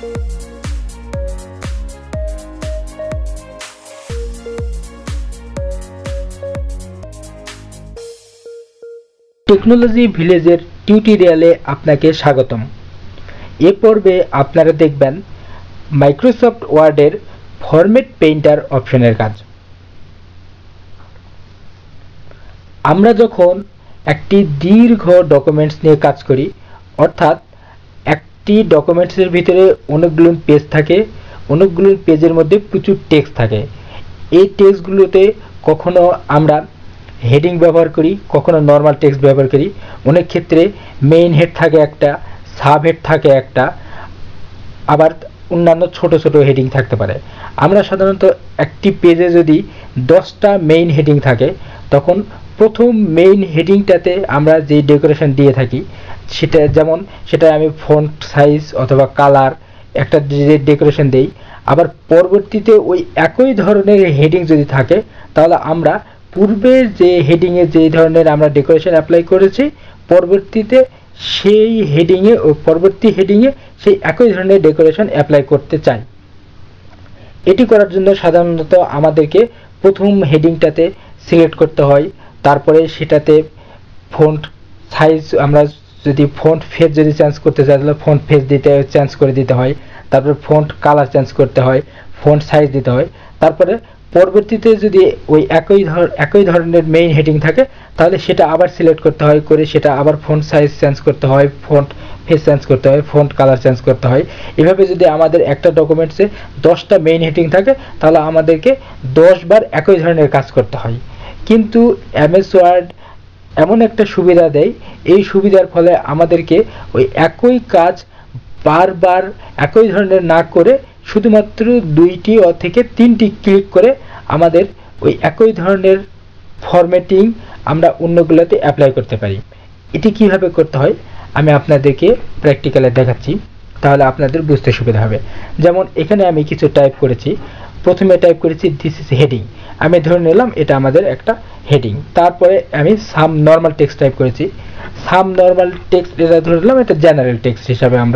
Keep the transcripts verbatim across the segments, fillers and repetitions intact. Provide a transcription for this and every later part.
Technology ভিলেজের টিউটোরিয়ালে আপনাকে স্বাগতম। এ পর্বে আপনারা দেখবেন মাইক্রোসফট ওয়ার্ডের ফরম্যাট পেইন্টার অপশনের কাজ। আমরা যখন একটি দীর্ঘ ডকুমেন্টস নিয়ে কাজ করি, অর্থাৎ একটি ডকুমেন্টসের ভিতরে অনেকগুলো পেজ থাকে, অনেকগুলো পেজের মধ্যে প্রচুর টেক্সট থাকে। এই টেক্সটগুলোতে কখনো আমরা হেডিং ব্যবহার করি, কখনো নর্মাল টেক্সট ব্যবহার করি। অনেক ক্ষেত্রে মেইন হেড থাকে একটা, সাব হেড থাকে একটা, আবার অন্যান্য ছোট ছোট হেডিং থাকতে পারে। আমরা সাধারণত একটি পেজে যদি দশটা মেইন হেডিং থাকে, তখন প্রথম মেইন হেডিংটাতে আমরা যে ডেকোরেশন দিয়ে থাকি সেটা, যেমন সেটা আমি ফন্ট সাইজ অথবা কালার একটা যে ডেকোরেশন দেই, আবার পরবর্তীতে ওই একই ধরনের হেডিং যদি থাকে, তাহলে আমরা পূর্বের যে হেডিংয়ে যে ধরনের আমরা ডেকোরেশন অ্যাপ্লাই করেছি, পরবর্তীতে সেই হেডিংয়ে ও পরবর্তী হেডিংয়ে সেই একই ধরনের ডেকোরেশন অ্যাপ্লাই করতে চাই। এটি করার জন্য সাধারণত আমাদেরকে প্রথম হেডিংটাতে সিলেক্ট করতে হয়, তারপরে সেটাতে ফন্ট সাইজ, আমরা যদি ফন্ট ফেজ যদি চেঞ্জ করতে চাই তাহলে ফন্ট ফেজ দিতে চেঞ্জ করে দিতে হয়, তারপরে ফন্ট কালার চেঞ্জ করতে হয়, ফন্ট সাইজ দিতে হয়। তারপরে পরবর্তীতে যদি ওই একই ধর একই ধরনের মেইন হেডিং থাকে, তাহলে সেটা আবার সিলেক্ট করতে হয়, করে সেটা আবার ফন্ট সাইজ চেঞ্জ করতে হয়, ফন্ট ফেজ চেঞ্জ করতে হয়, ফন্ট কালার চেঞ্জ করতে হয়। এভাবে যদি আমাদের একটা ডকুমেন্টসে দশটা মেইন হেডিং থাকে, তাহলে আমাদেরকে দশ বার একই ধরনের কাজ করতে হয়। কিন্তু এমএস ওয়ার্ড এমন একটা সুবিধা দেয়, এই সুবিধার ফলে আমাদেরকে ওই একই কাজ বারবার একই ধরনের না করে শুধুমাত্র দুইটি থেকে তিনটি ক্লিক করে আমাদের ওই একই ধরনের ফরম্যাটিং আমরা অন্যগুলোতে অ্যাপ্লাই করতে পারি। এটি কিভাবে করতে হয় আমি আপনাদেরকে প্র্যাকটিক্যালে দেখাচ্ছি, তাহলে আপনাদের বুঝতে সুবিধা হবে। যেমন এখানে আমি কিছু টাইপ করেছি। প্রথমে টাইপ করেছি দিস ইজ হেডিং, আমি ধরে নিলাম এটা আমাদের একটা হেডিং। তারপরে আমি সাম নর্মাল টেক্সট টাইপ করেছি, সাম নর্মাল টেক্সট এটা ধরে নিলাম এটা জেনারেল টেক্সট হিসাবে আমরা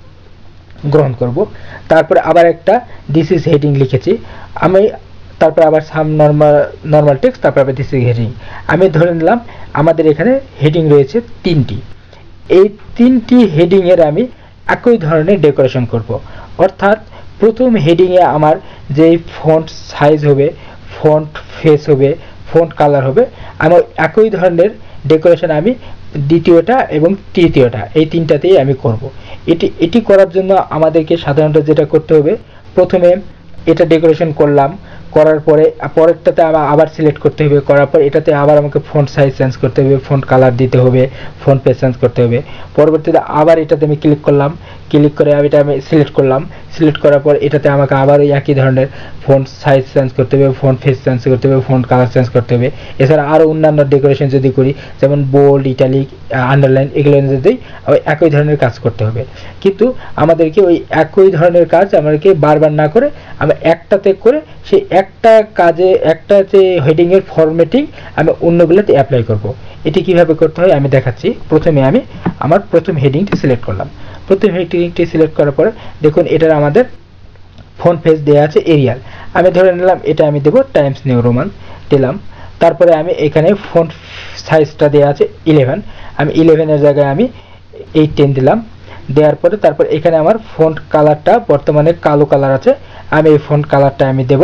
গ্রহণ করব। তারপরে আবার একটা দিস ইজ হেডিং লিখেছি আমি, তারপর আবার সাম নর্মাল নর্মাল টেক্সট, তারপর আবার দিস ইজ হেডিং। আমি ধরে নিলাম আমাদের এখানে হেডিং রয়েছে তিনটি। এই তিনটি হেডিংয়ের আমি একই ধরনের ডেকোরেশন করব, অর্থাৎ প্রথম হেডিংয়ে আমার যেই ফন্ট সাইজ হবে, ফন্ট ফেস হবে, ফন্ট কালার হবে, আমার একই ধরনের ডেকোরেশন আমি দ্বিতীয়টা এবং তৃতীয়টা এই তিনটাতেই আমি করব। এটি এটি করার জন্য আমাদেরকে সাধারণত যেটা করতে হবে, প্রথমে এটা ডেকোরেশন করলাম, করার পরে পরেরটাতে আবার সিলেক্ট করতে হবে, করার পর এটাতে আবার আমাকে ফন্ট সাইজ চেঞ্জ করতে হবে, ফন্ট কালার দিতে হবে, ফন্ট পেজ চেঞ্জ করতে হবে। পরবর্তীতে আবার এটাতে আমি ক্লিক করলাম, ক্লিক করে এটা আমি সিলেক্ট করলাম, সিলেক্ট করার পর এটাতে আমাকে আবার ওই একই ধরনের ফন্ট সাইজ চেঞ্জ করতে হবে, ফন্ট ফেজ চেঞ্জ করতে হবে, ফন্ট কালার চেঞ্জ করতে হবে। এছাড়া আরও অন্যান্য ডেকোরেশন যদি করি, যেমন বোল্ড, ইটালিক, আন্ডারলাইন, এগুলো যদি ওই একই ধরনের কাজ করতে হবে। কিন্তু আমাদেরকে ওই একই ধরনের কাজ আমাদেরকে বারবার না করে আমরা একটাতে করে সেই একটা কাজে একটা যে হেডিংয়ের ফরম্যাটিং আমি অন্যগুলোতে অ্যাপ্লাই করব। এটি কিভাবে করতে হয় আমি দেখাচ্ছি। প্রথমে আমি আমার প্রথম হেডিংটি সিলেক্ট করলাম, প্রথম হেডিংটি সিলেক্ট করার পরে দেখুন এটার আমাদের ফন্ট পেজ দেওয়া আছে এরিয়াল, আমি ধরে নিলাম এটা আমি দেবো টাইমস নিউ রোমান দিলাম। তারপরে আমি এখানে ফন্ট সাইজটা দেওয়া আছে ইলেভেন, আমি ইলেভেনের জায়গায় আমি এইট টেন দিলাম। দেওয়ার পরে তারপর এখানে আমার ফন্ট কালারটা বর্তমানে কালো কালার আছে, আমি এই ফন্ট কালারটা আমি দেব,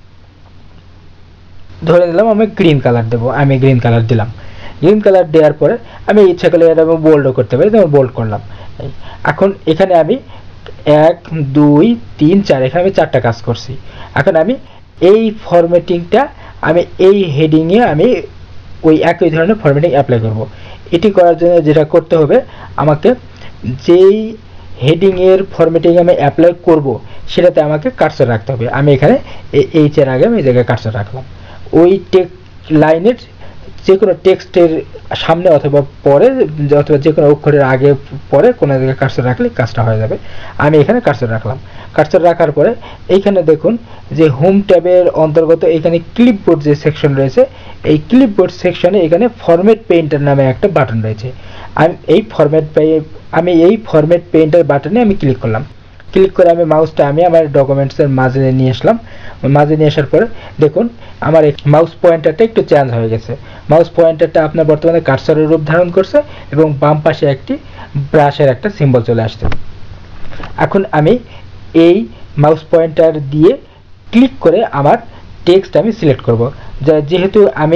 ধরে নিলাম আমি গ্রিন কালার দেব, আমি গ্রিন কালার দিলাম। গ্রিন কালার দেওয়ার পরে আমি ইচ্ছা করলে এটা আমি বোল্ডও করতে পারি, যেমন বোল্ড করলাম। এখন এখানে আমি এক দুই তিন চার, এখানে আমি চারটা কাজ করছি। এখন আমি এই ফরম্যাটিংটা আমি এই হেডিংয়ে আমি ওই একই ধরনের ফরম্যাটিং অ্যাপ্লাই করব। এটি করার জন্য যেটা করতে হবে, আমাকে যেই হেডিংয়ের ফরম্যাটিং আমি অ্যাপ্লাই করব সেটাতে আমাকে কার্সর রাখতে হবে। আমি এখানে এইচ এর আগে আমি এই জায়গায় কার্সর রাখলাম, ওই টেক্সট লাইনের যে কোনো টেক্সটের সামনে অথবা পরে অথবা যে কোনো অক্ষরের আগে পরে কোনো জায়গায় কার্সর রাখলে কাজটা হয়ে যাবে। আমি এখানে কার্সর রাখলাম। কার্সর রাখার পরে এইখানে দেখুন যে হোম ট্যাবের অন্তর্গত এখানে ক্লিপবোর্ড যে সেকশন রয়েছে, এই ক্লিপবোর্ড সেকশনে এখানে ফরম্যাট পেইন্টার নামে একটা বাটন রয়েছে। আমি এই ফরম্যাট আমি এই ফরম্যাট পেইন্টার বাটনে আমি ক্লিক করলাম। ক্লিক করে আমি মাউসটা আমি আমার ডকুমেন্টসের মাঝে নিয়ে আসলাম। মাঝে নিয়ে আসার পরে দেখুন আমার মাউস পয়েন্টারটা একটু চেঞ্জ হয়ে গেছে। মাউস পয়েন্টারটা আপনার বর্তমানে কার্সরের রূপ ধারণ করছে এবং বাম পাশে একটি ব্রাশের একটা সিম্বল চলে আসছে। এখন আমি এই মাউস পয়েন্টার দিয়ে ক্লিক করে আমার টেক্সট আমি সিলেক্ট করব। যেহেতু আমি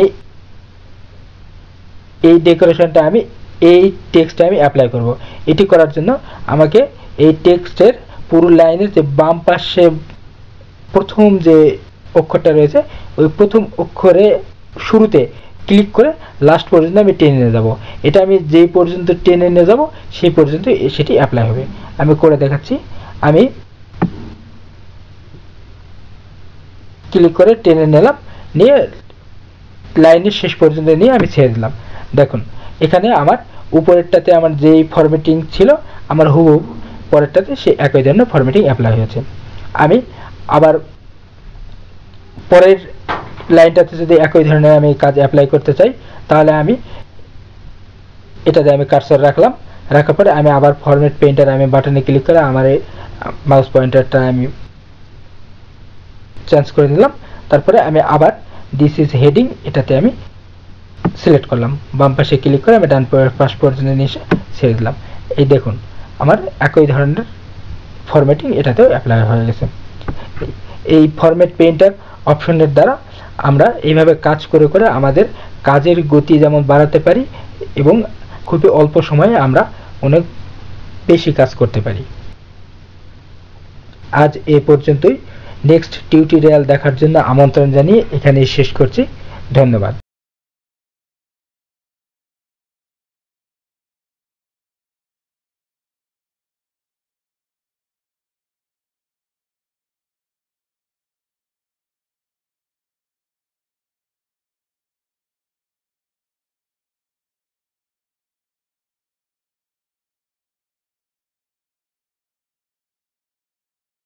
এই ডেকোরেশনটা আমি এই টেক্সটে আমি অ্যাপ্লাই করব, এটি করার জন্য আমাকে এই টেক্সটের পুরো লাইনের যে বাম পাশে প্রথম যে অক্ষরটা রয়েছে ওই প্রথম অক্ষরে শুরুতে ক্লিক করে লাস্ট পর্যন্ত আমি টেনে নিয়ে যাব। এটা আমি যেই পর্যন্ত টেনে নিয়ে যাব সেই পর্যন্ত সেটি অ্যাপ্লাই হবে। আমি করে দেখাচ্ছি। আমি ক্লিক করে টেনে নিলাম, নিয়ে লাইনের শেষ পর্যন্ত নিয়ে আমি ছেড়ে দিলাম। দেখুন এখানে আমার উপরেরটাতে আমার যেই ফরম্যাটিং ছিল আমার হুবহু পরেরটাতে সে একই ধরনের ফরম্যাটিং অ্যাপ্লাই হয়েছে। আমি আবার পরের লাইনটাতে যদি একই ধরনের আমি কাজ অ্যাপ্লাই করতে চাই তাহলে আমি এটাতে আমি কার্সর রাখলাম, রাখার পরে আমি আবার ফরম্যাট পেইন্টার আমি বাটনে ক্লিক করে আমার এই মাউস পয়েন্টারটা আমি চেঞ্জ করে নিলাম। তারপরে আমি আবার দিস ইজ হেডিং এটাতে আমি সিলেক্ট করলাম, বাম পাশে ক্লিক করে আমি ডান পাশ পর্যন্ত নিয়ে এসে ছেড়ে দিলাম। এই দেখুন আমার একই ধরনের ফরম্যাটিং এটাতেও অ্যাপ্লাই হয়ে গেছে। এই ফরম্যাট পেইন্টার অপশনের দ্বারা আমরা এইভাবে কাজ করে করে আমাদের কাজের গতি যেমন বাড়াতে পারি এবং খুবই অল্প সময়ে আমরা অনেক বেশি কাজ করতে পারি। আজ এ পর্যন্তই। নেক্সট টিউটোরিয়াল দেখার জন্য আমন্ত্রণ জানিয়ে এখানেই শেষ করছি। ধন্যবাদ।